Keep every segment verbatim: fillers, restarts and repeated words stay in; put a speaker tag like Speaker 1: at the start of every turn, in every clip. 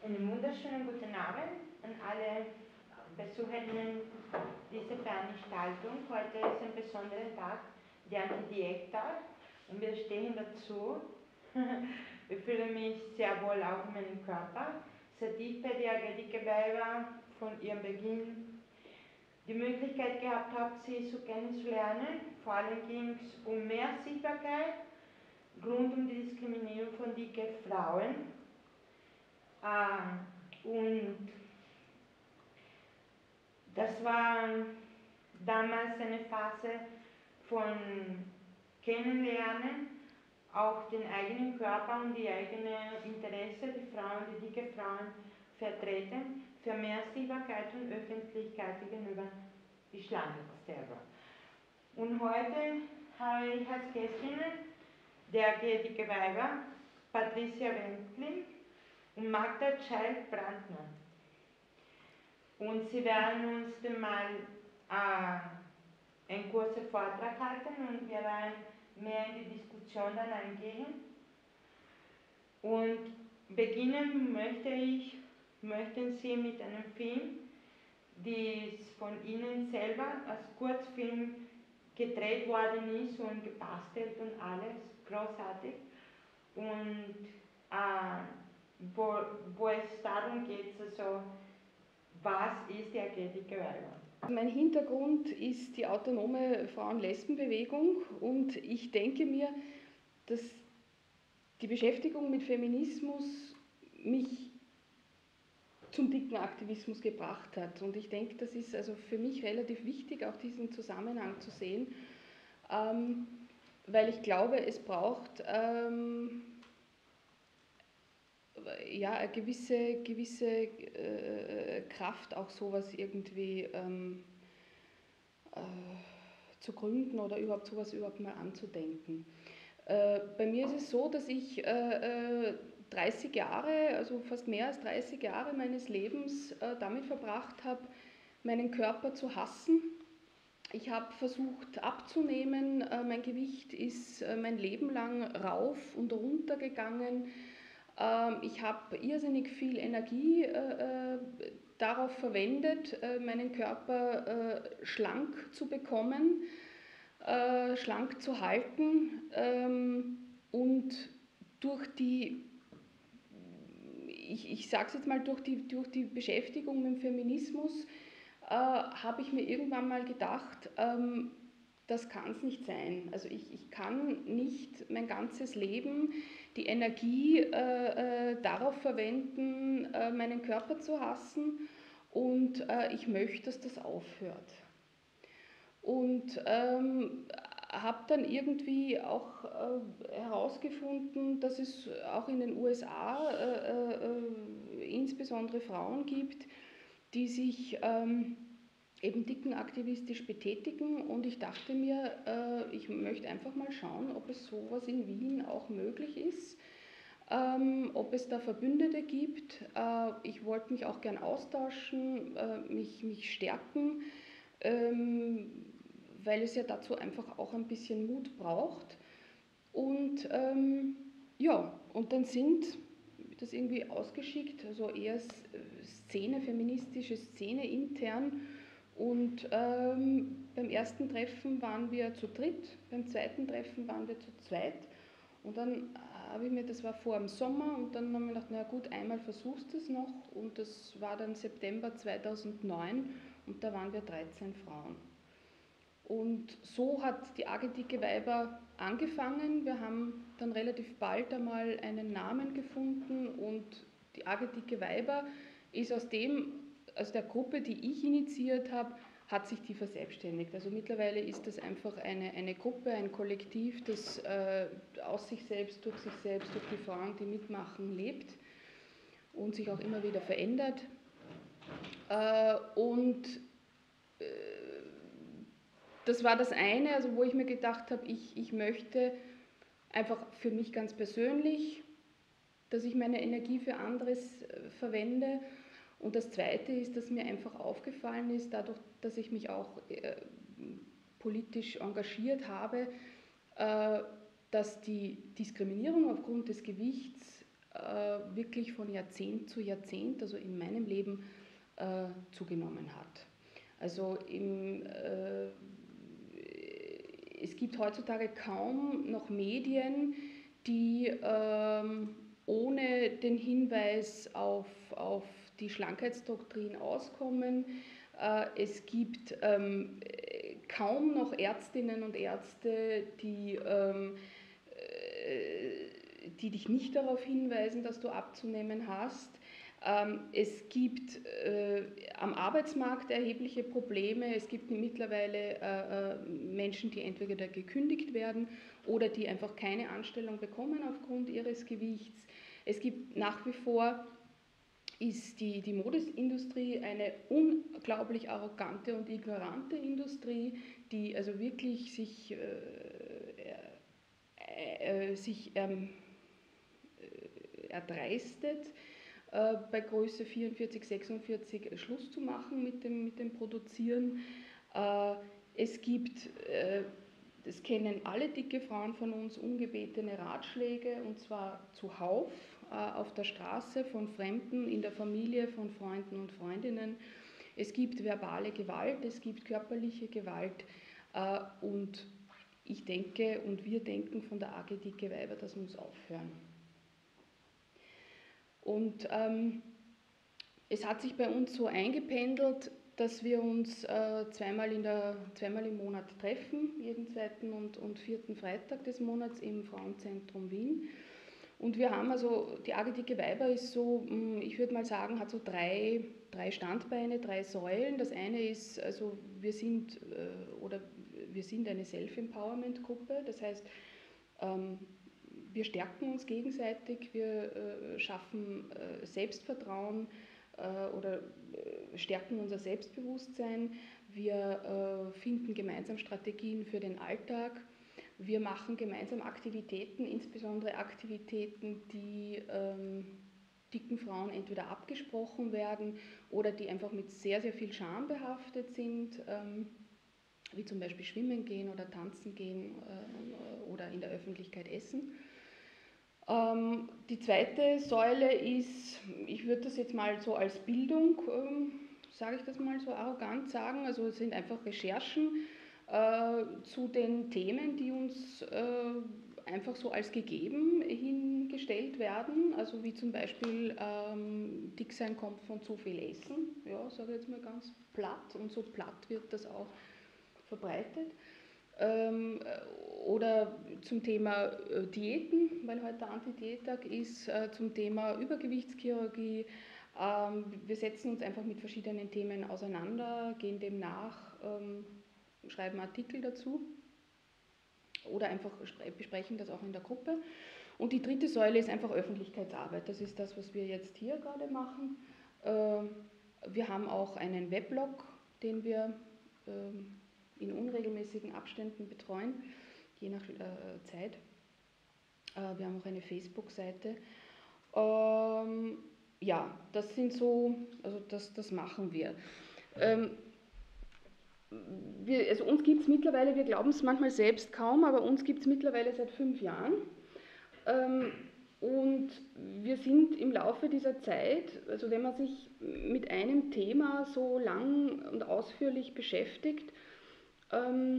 Speaker 1: Einen wunderschönen guten Abend an alle Besucherinnen dieser Veranstaltung. Heute ist ein besonderer Tag, der Anti-Diät-Tag, und wir stehen dazu. Ich fühle mich sehr wohl auch in meinem Körper. Seit ich bei der Gedicke-Weiber von ihrem Beginn die Möglichkeit gehabt habe, sie so kennenzulernen. Vor allem ging es um mehr Sichtbarkeit rund um die Diskriminierung von dicken Frauen. Äh, und das war damals eine Phase von Kennenlernen, auch den eigenen Körper und die eigenen Interessen, die Frauen, die dicke Frauen vertreten, für mehr Sichtbarkeit und Öffentlichkeit gegenüber die Schlange selber. Und heute habe ich als Gästinnen der Dicke Weiber Patricia Wendling und Magda Child-Brandner. Und sie werden uns dann mal äh, einen kurzen Vortrag halten und wir werden mehr in die Diskussion dann eingehen. Und beginnen möchte ich, möchten Sie mit einem Film, der von Ihnen selber als Kurzfilm gedreht worden ist und gebastelt und alles, großartig. Und äh, wo, wo es darum geht, also, was ist die Dicke Weiber?
Speaker 2: Mein Hintergrund ist die autonome Frauen-Lesben-Bewegung und ich denke mir, dass die Beschäftigung mit Feminismus mich zum dicken Aktivismus gebracht hat. Und ich denke, das ist also für mich relativ wichtig, auch diesen Zusammenhang zu sehen, ähm, weil ich glaube, es braucht ähm, ja, eine gewisse, gewisse äh, Kraft, auch sowas irgendwie ähm, äh, zu gründen oder überhaupt sowas überhaupt mal anzudenken. Äh, bei mir ist es so, dass ich äh, dreißig Jahre, also fast mehr als dreißig Jahre meines Lebens äh, damit verbracht habe, meinen Körper zu hassen. Ich habe versucht abzunehmen, äh, mein Gewicht ist äh, mein Leben lang rauf und runter gegangen. Ich habe irrsinnig viel Energie äh, darauf verwendet, äh, meinen Körper äh, schlank zu bekommen, äh, schlank zu halten, ähm, und durch die, ich, ich sage es jetzt mal, durch die, durch die Beschäftigung mit dem Feminismus äh, habe ich mir irgendwann mal gedacht, ähm, das kann es nicht sein. Also ich, ich kann nicht mein ganzes Leben die Energie äh, äh, darauf verwenden, äh, meinen Körper zu hassen, und äh, ich möchte, dass das aufhört. Und ähm, habe dann irgendwie auch äh, herausgefunden, dass es auch in den U S A äh, äh, insbesondere Frauen gibt, die sich ähm, eben dickenaktivistisch betätigen, und ich dachte mir, äh, ich möchte einfach mal schauen, ob es sowas in Wien auch möglich ist, ähm, ob es da Verbündete gibt. Äh, ich wollte mich auch gern austauschen, äh, mich, mich stärken, ähm, weil es ja dazu einfach auch ein bisschen Mut braucht. Und ähm, ja, und dann sind das irgendwie ausgeschickt, also eher Szene, feministische Szene intern. Und ähm, beim ersten Treffen waren wir zu dritt, beim zweiten Treffen waren wir zu zweit. Und dann habe ich mir, das war vor dem Sommer, und dann haben wir gedacht, na gut, einmal versuchst du es noch. Und das war dann September zweitausendneun, und da waren wir dreizehn Frauen. Und so hat die A G Dicke Weiber angefangen. Wir haben dann relativ bald einmal einen Namen gefunden, und die A G Dicke Weiber ist aus dem, aus der Gruppe, die ich initiiert habe, hat sich die verselbstständigt. Also mittlerweile ist das einfach eine, eine Gruppe, ein Kollektiv, das äh, aus sich selbst, durch sich selbst, durch die Frauen, die mitmachen, lebt und sich auch immer wieder verändert. Äh, und äh, das war das eine, also wo ich mir gedacht habe, ich, ich möchte einfach für mich ganz persönlich, dass ich meine Energie für anderes äh, verwende. Und das Zweite ist, dass mir einfach aufgefallen ist, dadurch, dass ich mich auch äh, politisch engagiert habe, äh, dass die Diskriminierung aufgrund des Gewichts äh, wirklich von Jahrzehnt zu Jahrzehnt, also in meinem Leben, äh, zugenommen hat. Also im, äh, es gibt heutzutage kaum noch Medien, die ähm, ohne den Hinweis auf, auf die Schlankheitsdoktrin auskommen. Äh, es gibt ähm, kaum noch Ärztinnen und Ärzte, die, ähm, äh, die dich nicht darauf hinweisen, dass du abzunehmen hast. Ähm, es gibt äh, am Arbeitsmarkt erhebliche Probleme. Es gibt mittlerweile äh, äh, Menschen, die entweder gekündigt werden oder die einfach keine Anstellung bekommen aufgrund ihres Gewichts. Es gibt nach wie vor, ist die, die Modeindustrie eine unglaublich arrogante und ignorante Industrie, die also wirklich sich, äh, äh, äh, sich ähm, äh, erdreistet, äh, bei Größe vierundvierzig, sechsundvierzig Schluss zu machen mit dem, mit dem Produzieren. Äh, es gibt, äh, das kennen alle dicke Frauen von uns, ungebetene Ratschläge, und zwar zuhauf äh, auf der Straße von Fremden, in der Familie, von Freunden und Freundinnen. Es gibt verbale Gewalt, es gibt körperliche Gewalt äh, und ich denke und wir denken von der A G Dicke Weiber, das muss aufhören. Und ähm, es hat sich bei uns so eingependelt, dass wir uns äh, zweimal, in der, zweimal im Monat treffen, jeden zweiten und, und vierten Freitag des Monats im Frauenzentrum Wien. Und wir haben also, die A G Dicke Weiber ist so, ich würde mal sagen, hat so drei, drei Standbeine, drei Säulen. Das eine ist, also wir sind, äh, oder wir sind eine Self-Empowerment-Gruppe, das heißt, ähm, wir stärken uns gegenseitig, wir äh, schaffen äh, Selbstvertrauen äh, oder äh, stärken unser Selbstbewusstsein, wir äh, finden gemeinsam Strategien für den Alltag, wir machen gemeinsam Aktivitäten, insbesondere Aktivitäten, die ähm, dicken Frauen entweder abgesprochen werden oder die einfach mit sehr, sehr viel Scham behaftet sind, ähm, wie zum Beispiel Schwimmen gehen oder Tanzen gehen äh, oder in der Öffentlichkeit essen. Ähm, die zweite Säule ist, ich würde das jetzt mal so als Bildung, ähm, sage ich das mal so arrogant sagen, also es sind einfach Recherchen äh, zu den Themen, die uns äh, einfach so als gegeben hingestellt werden, also wie zum Beispiel ähm, Dicksein kommt von zu viel Essen, ja, sage ich jetzt mal ganz platt, und so platt wird das auch verbreitet. Ähm, oder zum Thema äh, Diäten, weil heute Anti-Diät-Tag ist, äh, zum Thema Übergewichtschirurgie. Ähm, wir setzen uns einfach mit verschiedenen Themen auseinander, gehen dem nach, ähm, schreiben Artikel dazu oder einfach besprechen das auch in der Gruppe. Und die dritte Säule ist einfach Öffentlichkeitsarbeit. Das ist das, was wir jetzt hier gerade machen. Ähm, wir haben auch einen Weblog, den wir ähm, in unregelmäßigen Abständen betreuen, je nach äh, Zeit. Äh, wir haben auch eine Facebook-Seite. Ähm, ja, das sind so, also das, das machen wir. Ähm, wir also uns gibt es mittlerweile, wir glauben es manchmal selbst kaum, aber uns gibt es mittlerweile seit fünf Jahren. Ähm, und wir sind im Laufe dieser Zeit, also wenn man sich mit einem Thema so lang und ausführlich beschäftigt, ähm,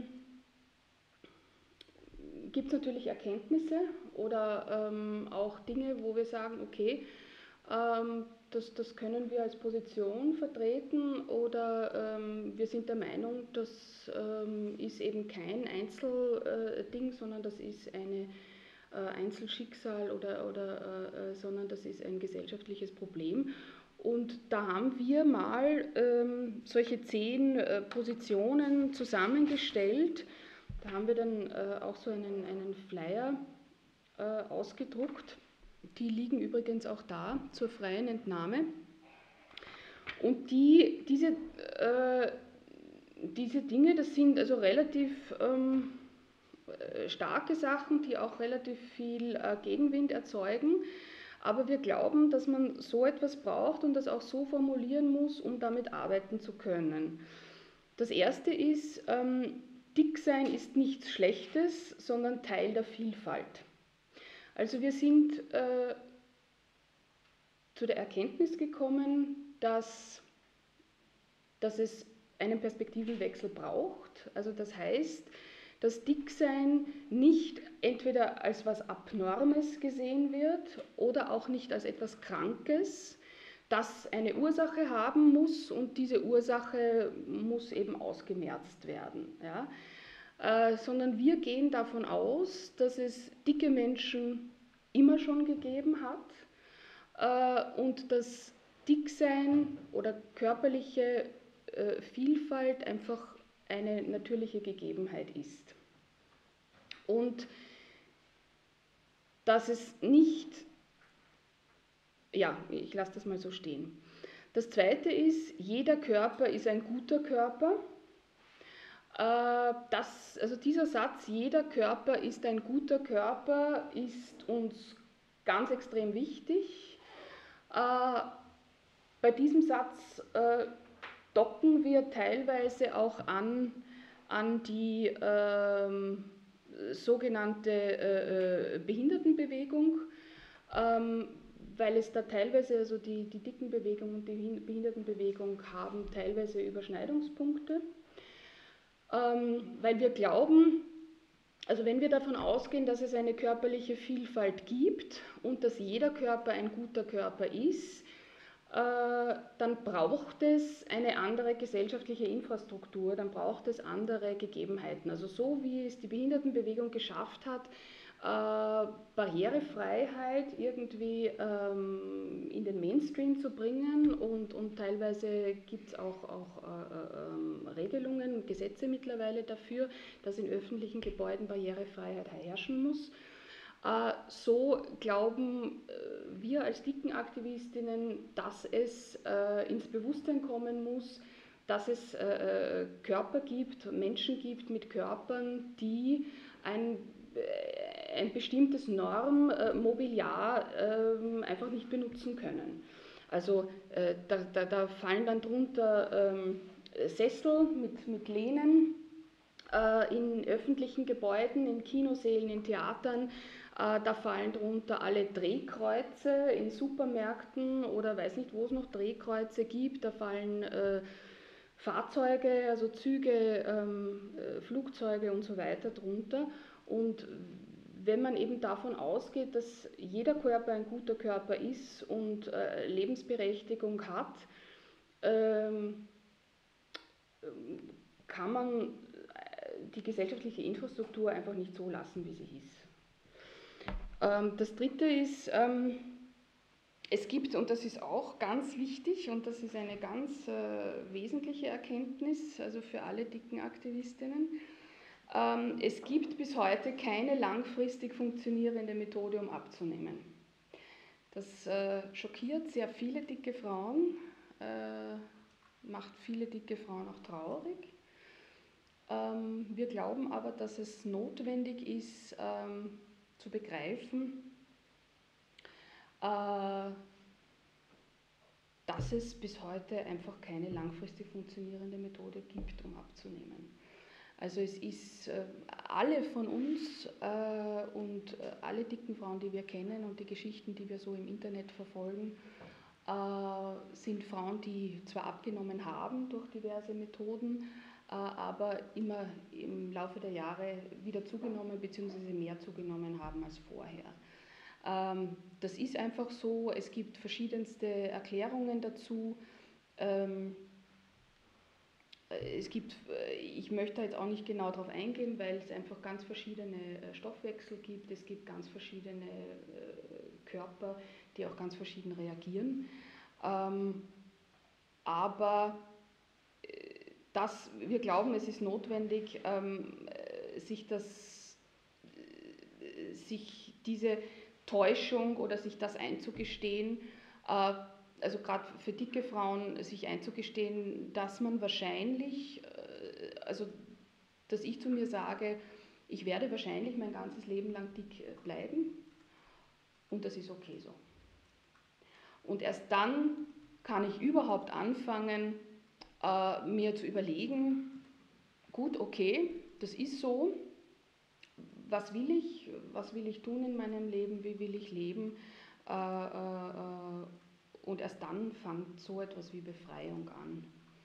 Speaker 2: gibt es natürlich Erkenntnisse oder ähm, auch Dinge, wo wir sagen, okay, ähm, das, das können wir als Position vertreten oder ähm, wir sind der Meinung, das ähm, ist eben kein Einzelding, sondern das ist eine äh, Einzelschicksal oder, oder äh, sondern das ist ein gesellschaftliches Problem. Und da haben wir mal ähm, solche zehn äh, Positionen zusammengestellt. Da haben wir dann äh, auch so einen, einen Flyer äh, ausgedruckt. Die liegen übrigens auch da zur freien Entnahme. Und die, diese, äh, diese Dinge, das sind also relativ ähm, starke Sachen, die auch relativ viel äh, Gegenwind erzeugen. Aber wir glauben, dass man so etwas braucht und das auch so formulieren muss, um damit arbeiten zu können. Das erste ist, ähm, Dicksein ist nichts Schlechtes, sondern Teil der Vielfalt. Also wir sind äh, zu der Erkenntnis gekommen, dass, dass es einen Perspektivenwechsel braucht. Also das heißt, dass Dicksein nicht entweder als was Abnormes gesehen wird oder auch nicht als etwas Krankes, das eine Ursache haben muss und diese Ursache muss eben ausgemerzt werden. Ja? Äh, sondern wir gehen davon aus, dass es dicke Menschen immer schon gegeben hat äh, und dass Dicksein oder körperliche äh, Vielfalt einfach eine natürliche Gegebenheit ist. Und dass es nicht, ja, ich lasse das mal so stehen. Das zweite ist, jeder Körper ist ein guter Körper. Das, also dieser Satz, jeder Körper ist ein guter Körper, ist uns ganz extrem wichtig. Bei diesem Satz docken wir teilweise auch an, an die ähm, sogenannte äh, Behindertenbewegung, ähm, weil es da teilweise, also die, die Dickenbewegung und die Behindertenbewegung haben teilweise Überschneidungspunkte, ähm, weil wir glauben, also wenn wir davon ausgehen, dass es eine körperliche Vielfalt gibt und dass jeder Körper ein guter Körper ist, dann braucht es eine andere gesellschaftliche Infrastruktur, dann braucht es andere Gegebenheiten. Also so wie es die Behindertenbewegung geschafft hat, äh, Barrierefreiheit irgendwie ähm, in den Mainstream zu bringen und, und teilweise gibt es auch, auch äh, äh, Regelungen, Gesetze mittlerweile dafür, dass in öffentlichen Gebäuden Barrierefreiheit herrschen muss. So glauben wir als Dickenaktivistinnen, dass es ins Bewusstsein kommen muss, dass es Körper gibt, Menschen gibt mit Körpern, die ein, ein bestimmtes Normmobiliar einfach nicht benutzen können. Also da, da, da fallen dann drunter Sessel mit, mit Lehnen in öffentlichen Gebäuden, in Kinosälen, in Theatern. Da fallen drunter alle Drehkreuze in Supermärkten oder weiß nicht, wo es noch Drehkreuze gibt. Da fallen äh, Fahrzeuge, also Züge, ähm, äh, Flugzeuge und so weiter drunter. Und wenn man eben davon ausgeht, dass jeder Körper ein guter Körper ist und äh, Lebensberechtigung hat, ähm, kann man die gesellschaftliche Infrastruktur einfach nicht so lassen, wie sie ist. Das dritte ist, es gibt, und das ist auch ganz wichtig und das ist eine ganz wesentliche Erkenntnis, also für alle dicken Aktivistinnen, es gibt bis heute keine langfristig funktionierende Methode, um abzunehmen. Das schockiert sehr viele dicke Frauen, macht viele dicke Frauen auch traurig. Wir glauben aber, dass es notwendig ist, zu begreifen, dass es bis heute einfach keine langfristig funktionierende Methode gibt, um abzunehmen. Also es ist, alle von uns und alle dicken Frauen, die wir kennen und die Geschichten, die wir so im Internet verfolgen, sind Frauen, die zwar abgenommen haben durch diverse Methoden, aber immer im Laufe der Jahre wieder zugenommen bzw. mehr zugenommen haben als vorher. Das ist einfach so, es gibt verschiedenste Erklärungen dazu. Es gibt, ich möchte jetzt auch nicht genau darauf eingehen, weil es einfach ganz verschiedene Stoffwechsel gibt, es gibt ganz verschiedene Körper, die auch ganz verschieden reagieren. Aber das, wir glauben, es ist notwendig, sich, das, sich diese Täuschung oder sich das einzugestehen, also gerade für dicke Frauen, sich einzugestehen, dass man wahrscheinlich, also dass ich zu mir sage, ich werde wahrscheinlich mein ganzes Leben lang dick bleiben und das ist okay so. Und erst dann kann ich überhaupt anfangen, mir zu überlegen, gut, okay, das ist so, was will ich, was will ich tun in meinem Leben, wie will ich leben, äh, äh, und erst dann fängt so etwas wie Befreiung an.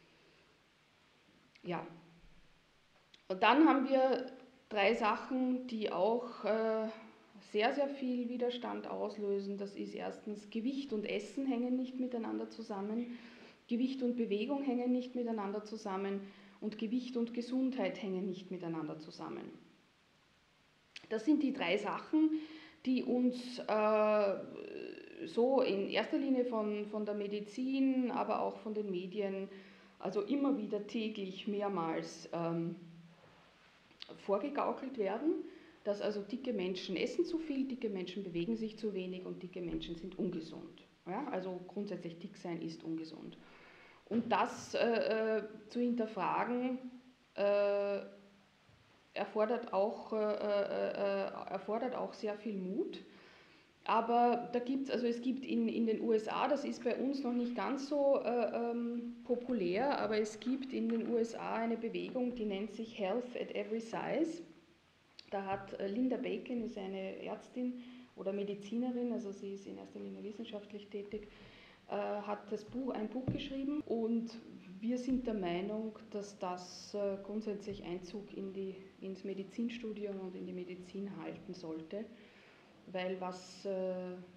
Speaker 2: Ja. Und dann haben wir drei Sachen, die auch äh, sehr, sehr viel Widerstand auslösen. Das ist erstens, Gewicht und Essen hängen nicht miteinander zusammen, Gewicht und Bewegung hängen nicht miteinander zusammen und Gewicht und Gesundheit hängen nicht miteinander zusammen. Das sind die drei Sachen, die uns äh, so in erster Linie von, von der Medizin, aber auch von den Medien, also immer wieder täglich mehrmals ähm, vorgegaukelt werden, dass also dicke Menschen essen zu viel, dicke Menschen bewegen sich zu wenig und dicke Menschen sind ungesund. Ja, also grundsätzlich dick sein ist ungesund. Und das äh, äh, zu hinterfragen, äh, erfordert auch, äh, äh, erfordert auch sehr viel Mut. Aber da gibt's, also es gibt in, in den U S A, das ist bei uns noch nicht ganz so äh, ähm, populär, aber es gibt in den U S A eine Bewegung, die nennt sich Health at Every Size. Da hat äh, Linda Bacon, ist eine Ärztin oder Medizinerin, also sie ist in erster Linie wissenschaftlich tätig, äh, hat das Buch, ein Buch geschrieben und wir sind der Meinung, dass das äh, grundsätzlich Einzug in die, ins Medizinstudium und in die Medizin halten sollte. Weil was, äh,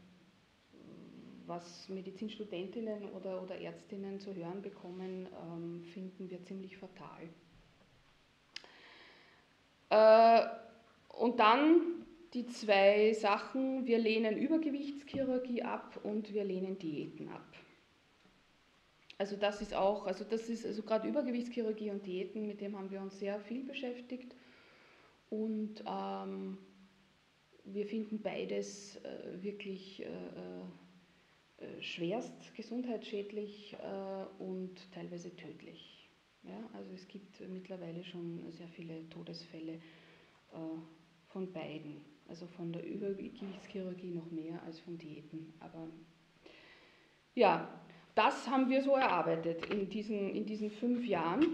Speaker 2: was Medizinstudentinnen oder, oder Ärztinnen zu hören bekommen, ähm, finden wir ziemlich fatal. Äh, und dann die zwei Sachen, wir lehnen Übergewichtschirurgie ab und wir lehnen Diäten ab. Also das ist auch, also das ist also gerade Übergewichtschirurgie und Diäten, mit dem haben wir uns sehr viel beschäftigt und ähm, wir finden beides äh, wirklich äh, äh, schwerst gesundheitsschädlich äh, und teilweise tödlich. Ja, also es gibt mittlerweile schon sehr viele Todesfälle äh, von beiden. Also von der Übergewichtschirurgie noch mehr als von Diäten. Aber ja, das haben wir so erarbeitet in diesen, in diesen fünf Jahren.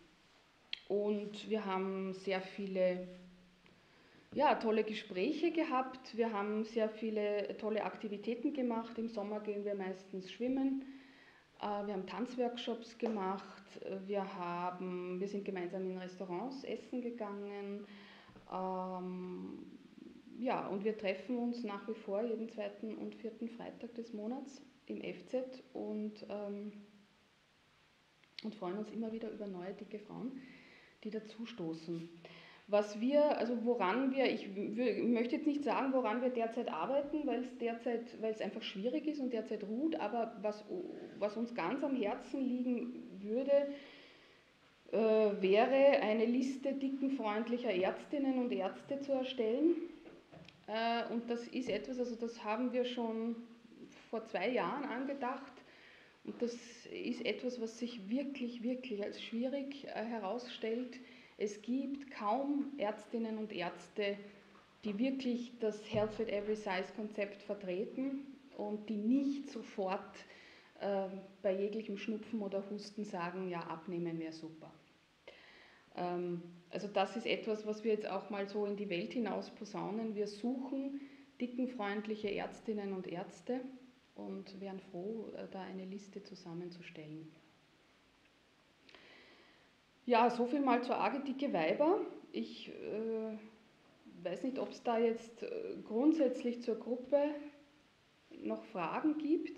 Speaker 2: Und wir haben sehr viele ja, tolle Gespräche gehabt. Wir haben sehr viele tolle Aktivitäten gemacht. Im Sommer gehen wir meistens schwimmen. Wir haben Tanzworkshops gemacht. Wir, haben, wir sind gemeinsam in Restaurants essen gegangen. Ähm, ja, und wir treffen uns nach wie vor jeden zweiten und vierten Freitag des Monats im F Z und, ähm, und freuen uns immer wieder über neue dicke Frauen, die dazustoßen. Was wir, also woran wir, ich, ich möchte jetzt nicht sagen, woran wir derzeit arbeiten, weil es derzeit, weil es einfach schwierig ist und derzeit ruht, aber was, was uns ganz am Herzen liegen würde, äh, wäre eine Liste dickenfreundlicher Ärztinnen und Ärzte zu erstellen. Äh, und das ist etwas, also das haben wir schon vor zwei Jahren angedacht. Und das ist etwas, was sich wirklich, wirklich als schwierig äh, herausstellt. Es gibt kaum Ärztinnen und Ärzte, die wirklich das Health at Every Size Konzept vertreten und die nicht sofort äh, bei jeglichem Schnupfen oder Husten sagen, ja, abnehmen wäre super. Ähm, also das ist etwas, was wir jetzt auch mal so in die Welt hinaus posaunen. Wir suchen dickenfreundliche Ärztinnen und Ärzte und wären froh, da eine Liste zusammenzustellen. Ja, so viel mal zur Arge dicke Weiber. Ich äh, weiß nicht, ob es da jetzt äh, grundsätzlich zur Gruppe noch Fragen gibt.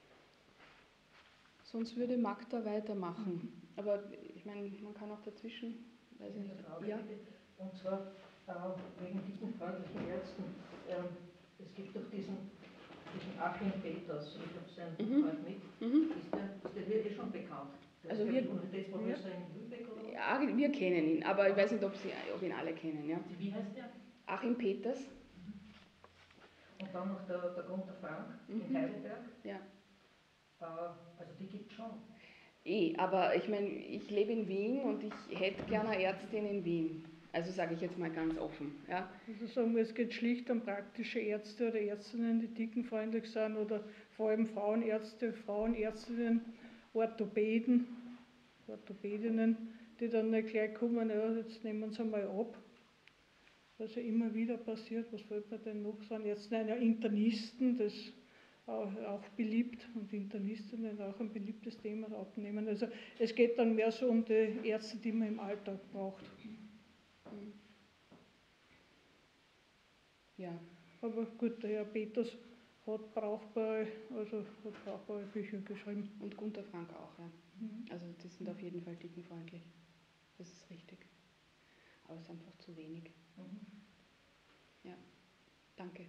Speaker 2: Sonst würde Magda weitermachen. Aber ich meine, man kann auch dazwischen, weiß ich nicht.
Speaker 3: Frage,
Speaker 2: Ja.
Speaker 3: Und zwar äh, wegen dickenfreundlichen Ärzten. Ähm, es gibt doch diesen, diesen Achim Peters, ich habe sein Buch halt mit.
Speaker 2: Mhm.
Speaker 3: Ist der, ist der hier eh schon bekannt? Der
Speaker 2: Also
Speaker 3: ist
Speaker 2: wir,
Speaker 3: der Universitätsprofessor in Lübeck oder was?
Speaker 2: ja, wir kennen ihn, aber ich weiß nicht, ob, Sie, ob ihn alle kennen. Ja.
Speaker 3: Wie heißt der?
Speaker 2: Achim Peters.
Speaker 3: Und dann noch der, der Gunther Frank
Speaker 2: Mhm.
Speaker 3: in Heidelberg.
Speaker 2: Ja.
Speaker 3: Äh, also die gibt es schon.
Speaker 2: Eh, aber ich meine, ich lebe in Wien und ich hätte gerne eine Ärztin in Wien. Also sage ich jetzt mal ganz offen. Ja.
Speaker 4: Also sagen wir, es geht schlicht um praktische Ärzte oder Ärztinnen, die dickenfreundlich sind oder vor allem Frauenärzte, Frauenärztinnen, Orthopäden, Orthopädinnen, die dann nicht gleich kommen, ja, jetzt nehmen wir uns einmal ab. Was ja immer wieder passiert, was wollte man denn noch sagen? Jetzt nein, ja, Internisten, das auch beliebt und Internistinnen auch ein beliebtes Thema abnehmen. Also es geht dann mehr so um die Ärzte, die man im Alltag braucht.
Speaker 2: Ja.
Speaker 4: Aber gut, der Herr Peters hat brauchbare, also hat brauchbare Bücher geschrieben.
Speaker 2: Und Gunter Frank auch, ja.
Speaker 4: Mhm.
Speaker 2: Also die sind auf jeden Fall dickenfreundlich. Das ist richtig. Aber es ist einfach zu wenig.
Speaker 3: Mhm.
Speaker 2: Ja, danke.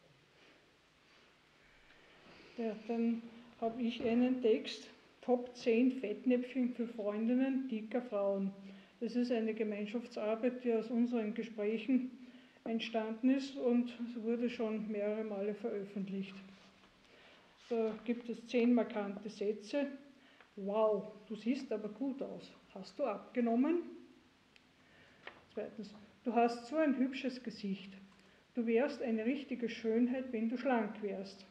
Speaker 4: Ja, dann habe ich einen Text, Top zehn Fettnäpfchen für Freundinnen dicker Frauen. Das ist eine Gemeinschaftsarbeit, die aus unseren Gesprächen entstanden ist und es wurde schon mehrere Male veröffentlicht. Da gibt es zehn markante Sätze. Wow, du siehst aber gut aus. Hast du abgenommen? Zweitens, du hast so ein hübsches Gesicht. Du wärst eine richtige Schönheit, wenn du schlank wärst.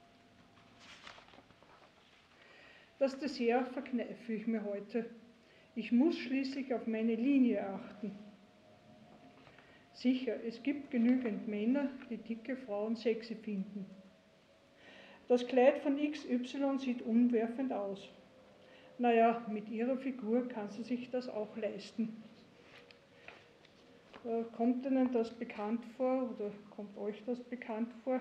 Speaker 4: Das Dessert verkneife ich mir heute. Ich muss schließlich auf meine Linie achten. Sicher, es gibt genügend Männer, die dicke Frauen sexy finden. Das Kleid von X Y sieht umwerfend aus. Naja, mit ihrer Figur kann sie sich das auch leisten. Kommt Ihnen das bekannt vor oder kommt euch das bekannt vor?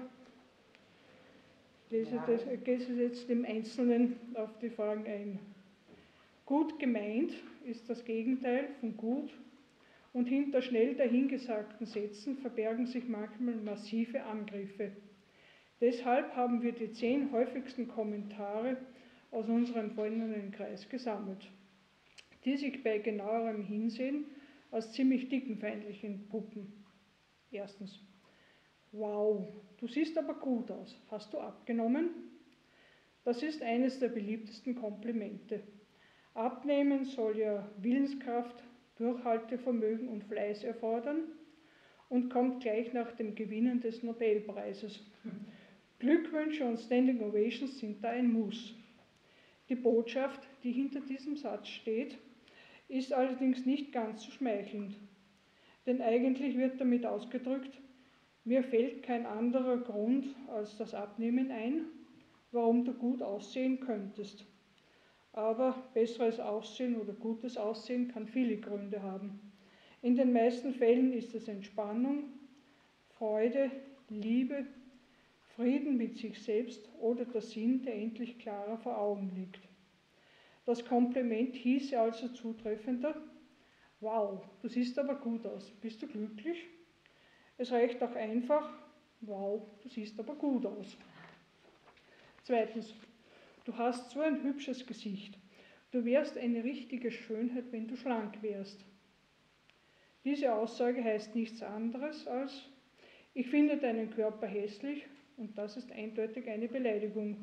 Speaker 4: Ich lese
Speaker 3: Ja.
Speaker 4: das, ich gehe jetzt im Einzelnen auf die Fragen ein. Gut gemeint ist das Gegenteil von gut und hinter schnell dahingesagten Sätzen verbergen sich manchmal massive Angriffe. Deshalb haben wir die zehn häufigsten Kommentare aus unserem Freundinnenkreis gesammelt, die sich bei genauerem Hinsehen als ziemlich dickenfeindlich entpuppen. Erstens. Wow, du siehst aber gut aus. Hast du abgenommen? Das ist eines der beliebtesten Komplimente. Abnehmen soll ja Willenskraft, Durchhaltevermögen und Fleiß erfordern und kommt gleich nach dem Gewinnen des Nobelpreises. Glückwünsche und Standing Ovations sind da ein Muss. Die Botschaft, die hinter diesem Satz steht, ist allerdings nicht ganz so schmeichelnd. Denn eigentlich wird damit ausgedrückt, mir fällt kein anderer Grund als das Abnehmen ein, warum du gut aussehen könntest. Aber besseres Aussehen oder gutes Aussehen kann viele Gründe haben. In den meisten Fällen ist es Entspannung, Freude, Liebe, Frieden mit sich selbst oder der Sinn, der endlich klarer vor Augen liegt. Das Kompliment hieße also zutreffender: Wow, du siehst aber gut aus. Bist du glücklich? Es reicht auch einfach: Wow, du siehst aber gut aus. Zweitens, du hast so ein hübsches Gesicht. Du wärst eine richtige Schönheit, wenn du schlank wärst. Diese Aussage heißt nichts anderes als: Ich finde deinen Körper hässlich und das ist eindeutig eine Beleidigung.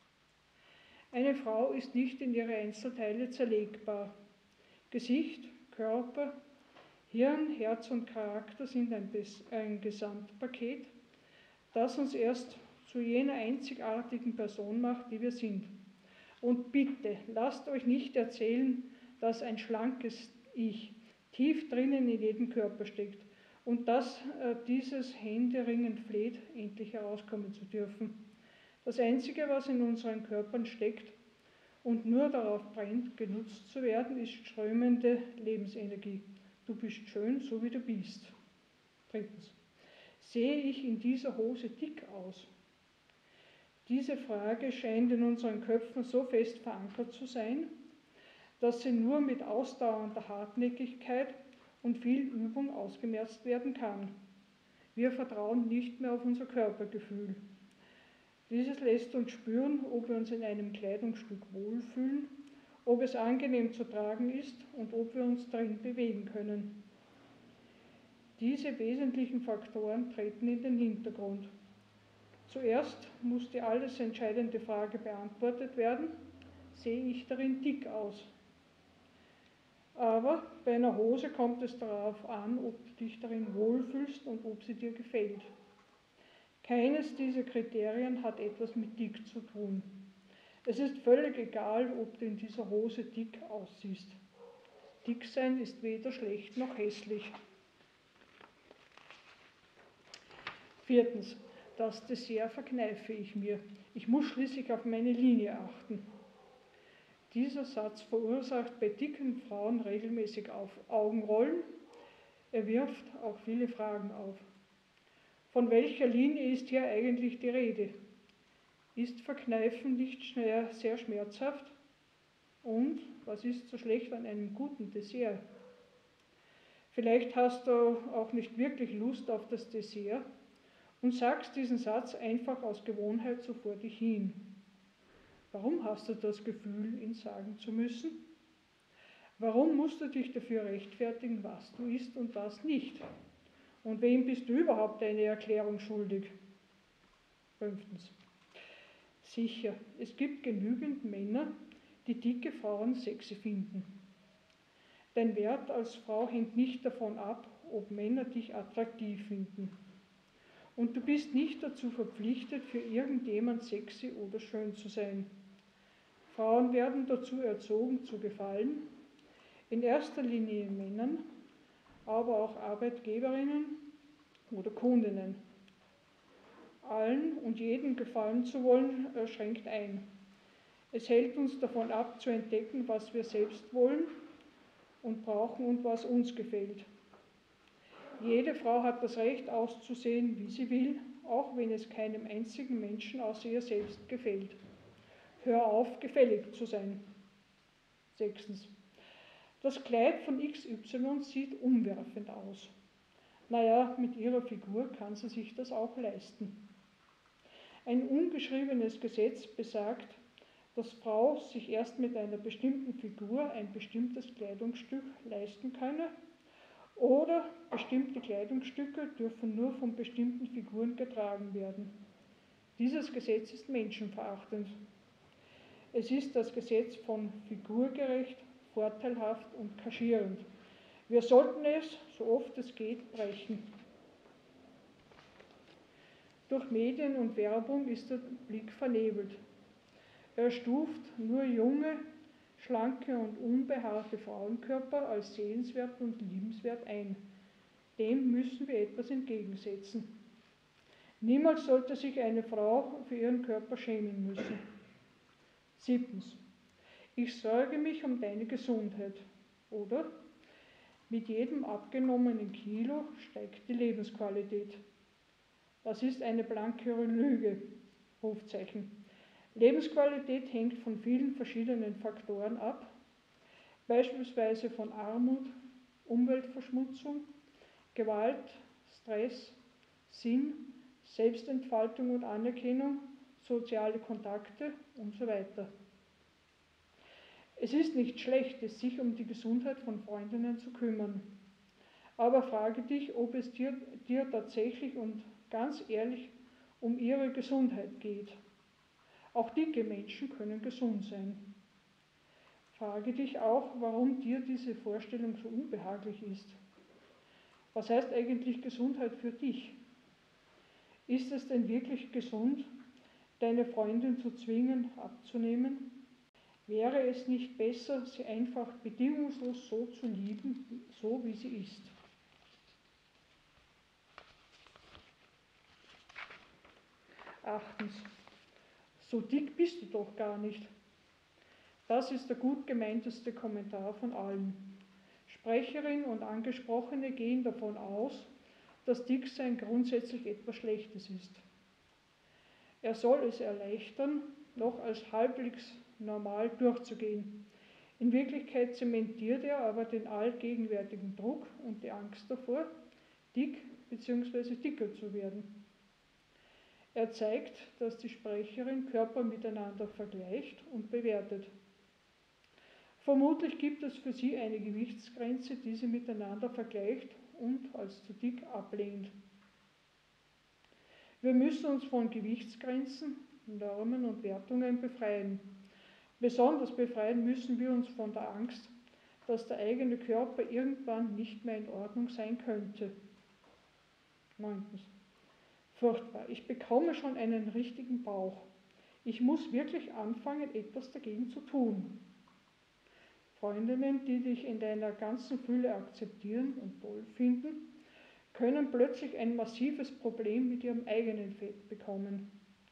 Speaker 4: Eine Frau ist nicht in ihre Einzelteile zerlegbar. Gesicht, Körper, Hirn, Herz und Charakter sind ein, ein Gesamtpaket, das uns erst zu jener einzigartigen Person macht, die wir sind. Und bitte, lasst euch nicht erzählen, dass ein schlankes Ich tief drinnen in jedem Körper steckt und dass äh, dieses händeringend fleht, endlich herauskommen zu dürfen. Das Einzige, was in unseren Körpern steckt und nur darauf brennt, genutzt zu werden, ist strömende Lebensenergie. Du bist schön, so wie du bist. Drittens. Sehe ich in dieser Hose dick aus? Diese Frage scheint in unseren Köpfen so fest verankert zu sein, dass sie nur mit ausdauernder Hartnäckigkeit und viel Übung ausgemerzt werden kann. Wir vertrauen nicht mehr auf unser Körpergefühl. Dieses lässt uns spüren, ob wir uns in einem Kleidungsstück wohlfühlen, ob es angenehm zu tragen ist und ob wir uns darin bewegen können. Diese wesentlichen Faktoren treten in den Hintergrund. Zuerst muss die alles entscheidende Frage beantwortet werden: Sehe ich darin dick aus? Aber bei einer Hose kommt es darauf an, ob du dich darin wohlfühlst und ob sie dir gefällt. Keines dieser Kriterien hat etwas mit dick zu tun. Es ist völlig egal, ob du in dieser Hose dick aussiehst. Dick sein ist weder schlecht noch hässlich. Viertens, das Dessert verkneife ich mir. Ich muss schließlich auf meine Linie achten. Dieser Satz verursacht bei dicken Frauen regelmäßig auf Augenrollen. Er wirft auch viele Fragen auf. Von welcher Linie ist hier eigentlich die Rede? Ist Verkneifen nicht schnell sehr schmerzhaft? Und was ist so schlecht an einem guten Dessert? Vielleicht hast du auch nicht wirklich Lust auf das Dessert und sagst diesen Satz einfach aus Gewohnheit so vor dich hin. Warum hast du das Gefühl, ihn sagen zu müssen? Warum musst du dich dafür rechtfertigen, was du isst und was nicht? Und wem bist du überhaupt eine Erklärung schuldig? Fünftens. Sicher, es gibt genügend Männer, die dicke Frauen sexy finden. Dein Wert als Frau hängt nicht davon ab, ob Männer dich attraktiv finden. Und du bist nicht dazu verpflichtet, für irgendjemand sexy oder schön zu sein. Frauen werden dazu erzogen, zu gefallen, in erster Linie Männern, aber auch Arbeitgeberinnen oder Kundinnen. Allen und jedem gefallen zu wollen, schränkt ein. Es hält uns davon ab, zu entdecken, was wir selbst wollen und brauchen und was uns gefällt. Jede Frau hat das Recht auszusehen, wie sie will, auch wenn es keinem einzigen Menschen außer ihr selbst gefällt. Hör auf, gefällig zu sein. Sechstens. Das Kleid von X Y sieht umwerfend aus. Naja, mit ihrer Figur kann sie sich das auch leisten. Ein ungeschriebenes Gesetz besagt, dass Frau sich erst mit einer bestimmten Figur ein bestimmtes Kleidungsstück leisten könne oder bestimmte Kleidungsstücke dürfen nur von bestimmten Figuren getragen werden. Dieses Gesetz ist menschenverachtend. Es ist das Gesetz von figurgerecht, vorteilhaft und kaschierend. Wir sollten es, so oft es geht, brechen. Durch Medien und Werbung ist der Blick vernebelt. Er stuft nur junge, schlanke und unbehaarte Frauenkörper als sehenswert und liebenswert ein. Dem müssen wir etwas entgegensetzen. Niemals sollte sich eine Frau für ihren Körper schämen müssen. Siebtens. Ich sorge mich um deine Gesundheit, oder? Mit jedem abgenommenen Kilo steigt die Lebensqualität. Das ist eine blanke Lüge. Rufzeichen. Lebensqualität hängt von vielen verschiedenen Faktoren ab, beispielsweise von Armut, Umweltverschmutzung, Gewalt, Stress, Sinn, Selbstentfaltung und Anerkennung, soziale Kontakte und so weiter. Es ist nicht schlecht, sich um die Gesundheit von Freundinnen zu kümmern, aber frage dich, ob es dir, dir tatsächlich und ganz ehrlich um ihre Gesundheit geht. Auch dicke Menschen können gesund sein. Frage dich auch, warum dir diese Vorstellung so unbehaglich ist. Was heißt eigentlich Gesundheit für dich? Ist es denn wirklich gesund, deine Freundin zu zwingen, abzunehmen? Wäre es nicht besser, sie einfach bedingungslos so zu lieben, so wie sie ist? Achtens. So dick bist du doch gar nicht. Das ist der gut gemeinteste Kommentar von allen. Sprecherin und Angesprochene gehen davon aus, dass Dicksein grundsätzlich etwas Schlechtes ist. Er soll es erleichtern, noch als halbwegs normal durchzugehen. In Wirklichkeit zementiert er aber den allgegenwärtigen Druck und die Angst davor, dick bzw. dicker zu werden. Er zeigt, dass die Sprecherin Körper miteinander vergleicht und bewertet. Vermutlich gibt es für sie eine Gewichtsgrenze, die sie miteinander vergleicht und als zu dick ablehnt. Wir müssen uns von Gewichtsgrenzen, Normen und Wertungen befreien. Besonders befreien müssen wir uns von der Angst, dass der eigene Körper irgendwann nicht mehr in Ordnung sein könnte. Neuntens. Furchtbar, ich bekomme schon einen richtigen Bauch. Ich muss wirklich anfangen, etwas dagegen zu tun. Freundinnen, die dich in deiner ganzen Fülle akzeptieren und toll finden, können plötzlich ein massives Problem mit ihrem eigenen Fett bekommen.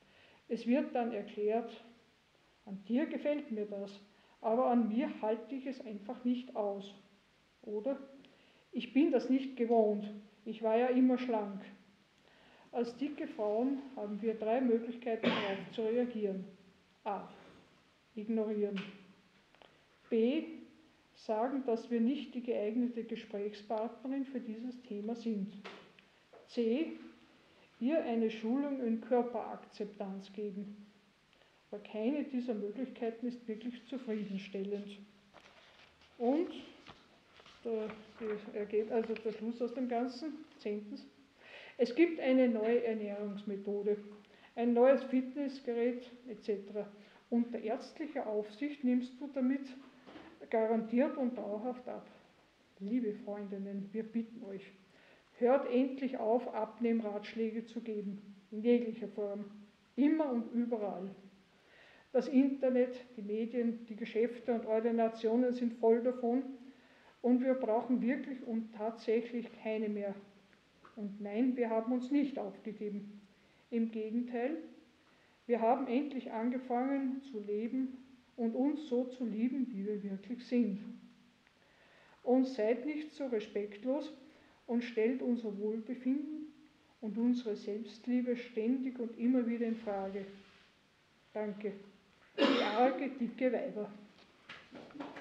Speaker 4: Es wird dann erklärt, an dir gefällt mir das, aber an mir halte ich es einfach nicht aus. Oder? Ich bin das nicht gewohnt, ich war ja immer schlank. Als dicke Frauen haben wir drei Möglichkeiten darauf zu reagieren. A. Ignorieren. B. Sagen, dass wir nicht die geeignete Gesprächspartnerin für dieses Thema sind. C. Ihr eine Schulung in Körperakzeptanz geben. Aber keine dieser Möglichkeiten ist wirklich zufriedenstellend. Und der, der, also der Schluss aus dem Ganzen, zehntens, es gibt eine neue Ernährungsmethode, ein neues Fitnessgerät et cetera. Unter ärztlicher Aufsicht nimmst du damit garantiert und dauerhaft ab. Liebe Freundinnen, wir bitten euch, hört endlich auf, Abnehmratschläge zu geben, in jeglicher Form, immer und überall. Das Internet, die Medien, die Geschäfte und Ordinationen sind voll davon und wir brauchen wirklich und tatsächlich keine mehr. Und nein, wir haben uns nicht aufgegeben. Im Gegenteil, wir haben endlich angefangen zu leben und uns so zu lieben, wie wir wirklich sind. Und seid nicht so respektlos und stellt unser Wohlbefinden und unsere Selbstliebe ständig und immer wieder in Frage. Danke. Die arge, dicke Weiber.